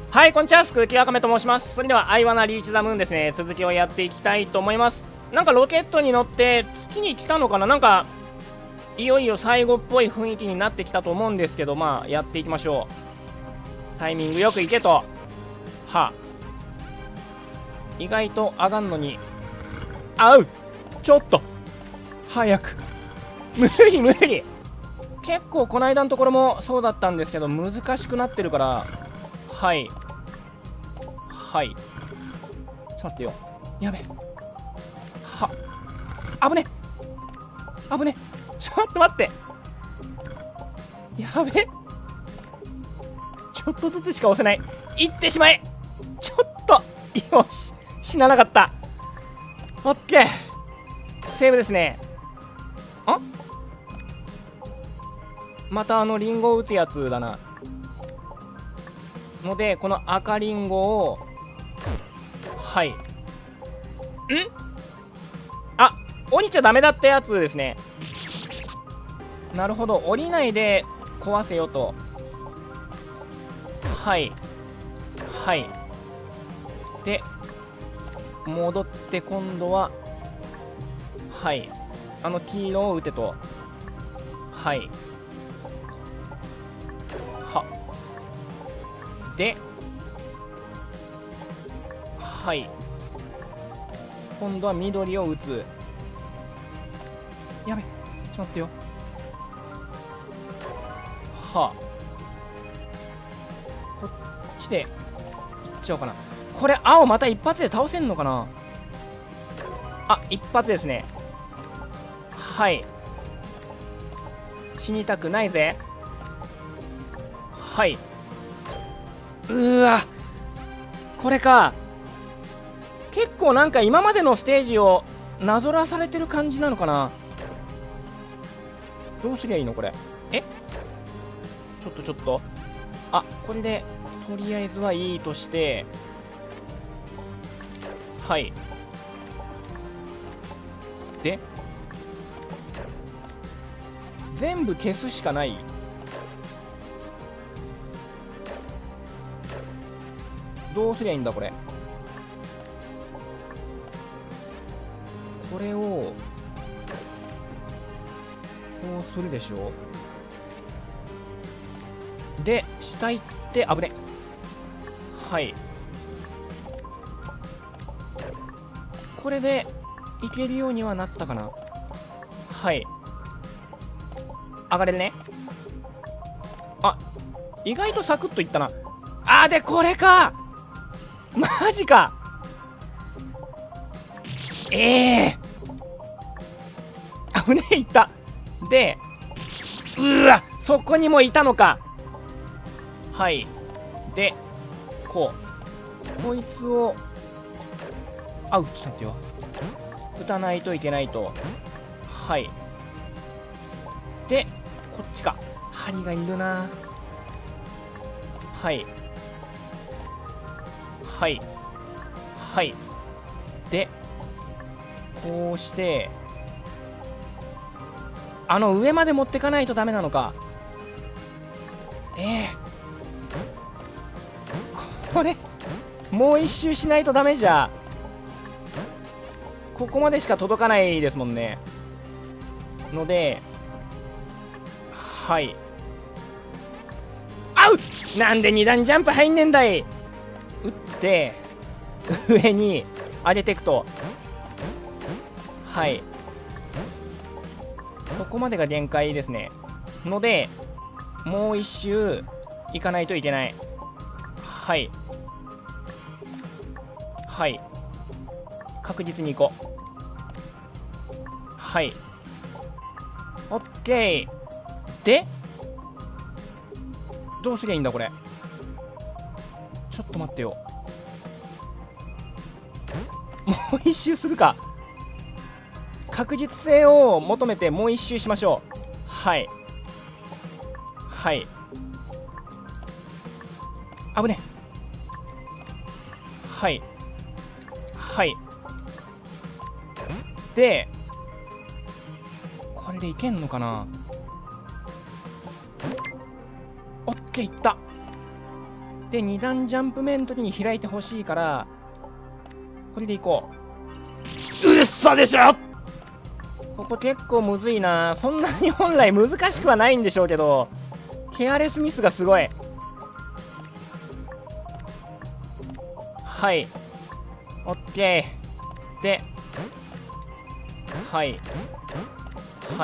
はい、こんにちは、空気わかめと申します。それでは、アイワナリーチザムーンですね、続きをやっていきたいと思います。なんかロケットに乗って月に来たのかな。なんか、いよいよ最後っぽい雰囲気になってきたと思うんですけど、まあ、やっていきましょう。タイミングよくいけと。はあ。意外と上がんのに。あうちょっと早く。無理無理。結構この間のところもそうだったんですけど、難しくなってるから。はい。はい。ちょっと待ってよ。やべ。は。危ね。危ね。ちょっと待って。やべ。ちょっとずつしか押せない。行ってしまえ。ちょっと。よし。死ななかった。オッケー。セーブですね。またリンゴを打つやつだな。ので、この赤リンゴを、はい。あ、降りちゃダメだったやつですね。なるほど、降りないで壊せよと。はい。はい。で、戻って今度は、はい。黄色を打てと。はい。は。で、はい。今度は緑を打つ。やべ、ちょっと待ってよ。はあ。こっちでいっちゃおうかな。これ青また一発で倒せんのかな。あ、一発ですね。はい。死にたくないぜ。はい。わ、これか。結構なんか今までのステージをなぞらされてる感じなのかな。どうすりゃいいのこれ。ちょっと。あ、これでとりあえずはいいとして、はい。で、全部消すしかない。どうすりゃいいんだこれ。これをこうするでしょ。で、下行って危ね。はい。これでいけるようにはなったかな。はい。上がれるね。あ、意外とサクッといったな。あー、でこれか。マジか。危ねえ、いった。で、そこにもいたのか。はい。で、こいつを、ちょっと待ってよ。打たないといけないと。はい。で、こっちか。針がいるな。はい。はい。はい。で、こうして、上まで持ってかないとダメなのか。これ、もう一周しないとダメじゃ。ここまでしか届かないですもんね。ので、はい。なんで2段ジャンプ入んねんだい。打って、上に上げていくと。はい。ここまでが限界ですね。ので、もう一周行かないといけない。はい。はい。確実に行こう。はい。オッケー。で、どうすりゃいいんだこれ。ちょっと待ってよ。もう一周するか。確実性を求めてもう一周しましょう。はい。はい。危ね。はい。はい。で、これでいけんのかな。オッケー、いった。 で、2段ジャンプ目の時に開いてほしいから、これでいこう。うっそでしょ。ここ結構むずいな。そんなに本来難しくはないんでしょうけど、ケアレスミスがすごい。はい。オッケー。で、はい。はい。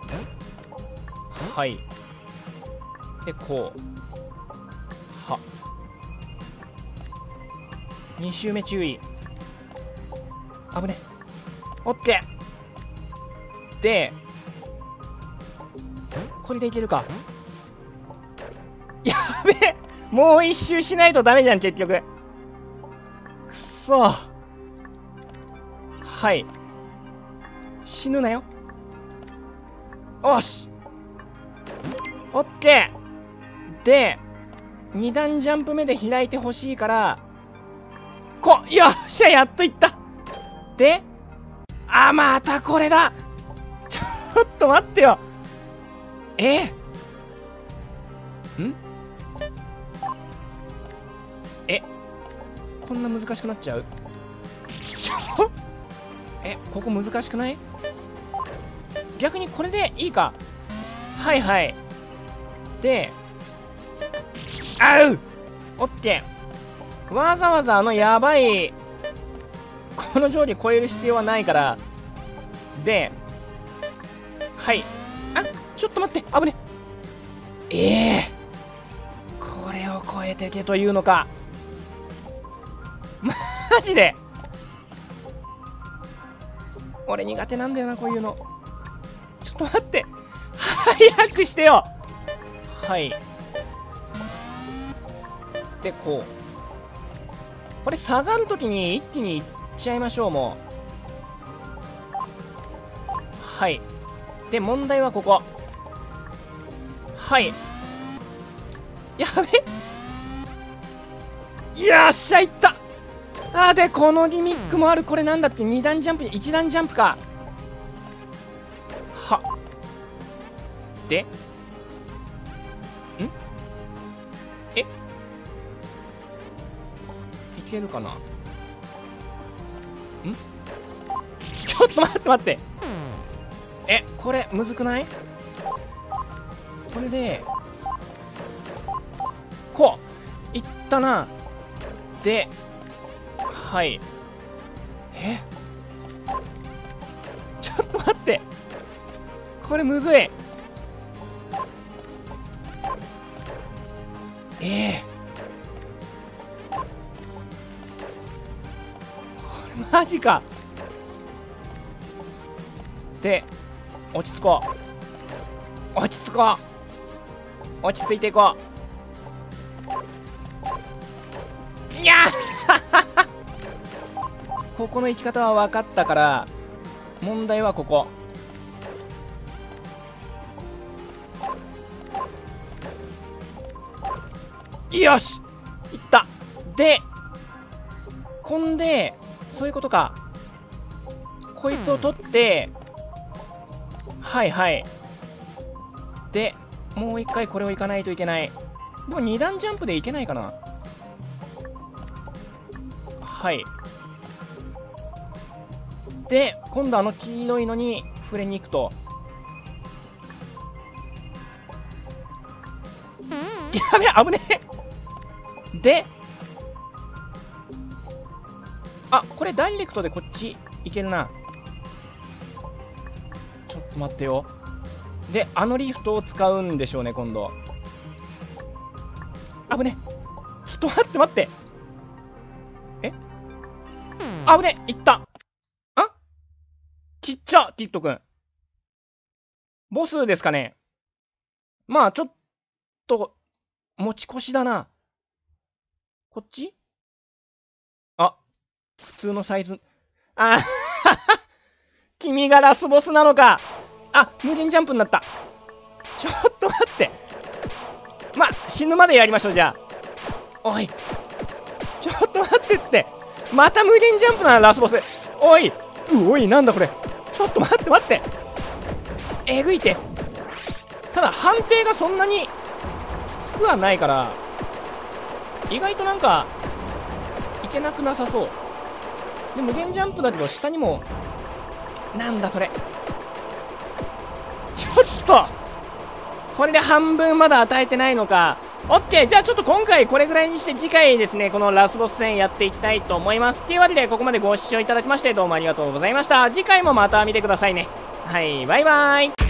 はい。で、こう。は。2周目注意。危ね。オッケー。で、これでいけるか。やべえ、もう1周しないとダメじゃん、結局。くそ。はい。死ぬなよ。おし。オッケー。で、2段ジャンプ目で開いてほしいから、よっしゃ、やっといった。で、またこれだ。ちょっと待ってよ。こんな難しくなっちゃう？ここ難しくない？逆にこれでいいか。はいはい。で、オッケー。わざわざやばい、この上下超える必要はないから。で、はい。ちょっと待って、危ね。これを超えてけというのか。マジで俺苦手なんだよな、こういうの。ちょっと待って。早くしてよ。はい。で、こう。これ下がるときに一気にいっちゃいましょう、もう。はい。で、問題はここ。はい。やべ。よっしゃ、いった。で、このギミックもある。これなんだって、2段ジャンプ、1段ジャンプか。で、いけるかな。ちょっと待って待って。これ、むずくない？これで、いったな。で、はい。ちょっと待って。これむずい。これマジか。で、落ち着こう。落ち着こう。落ち着いていこう。いやここの位置方は分かったから、問題はここ。よし、いった。で、こんで、そういうことか。こいつを取って、はいはい。で、もう一回これをいかないといけない。でも2段ジャンプでいけないかな。はい。で、今度黄色いのに触れに行くと。やべえ、危ねえ。で、これダイレクトでこっちいけるな。ちょっと待ってよ。で、リフトを使うんでしょうね、今度。危ね。ちょっと待って待って。危ね。いった。ちっちゃ、ティットくん。ボスですかね。まあ、ちょっと、持ち越しだな。こっち？普通のサイズ。君がラスボスなのか。無限ジャンプになった。ちょっと待って。死ぬまでやりましょう、じゃあ。おい。ちょっと待ってって。また無限ジャンプなラスボス。おい。なんだこれ。ちょっと待って待って。えぐいて。ただ、判定がそんなにきつくはないから。 意外となんかいけなくなさそう。で無限ジャンプだけど下にも、なんだそれ、ちょっとこれで半分まだ与えてないのか。オッケー、じゃあちょっと今回これぐらいにして、次回ですねこのラスボス戦やっていきたいと思います。というわけでここまでご視聴いただきましてどうもありがとうございました。次回もまた見てくださいね。はい、バイバーイ。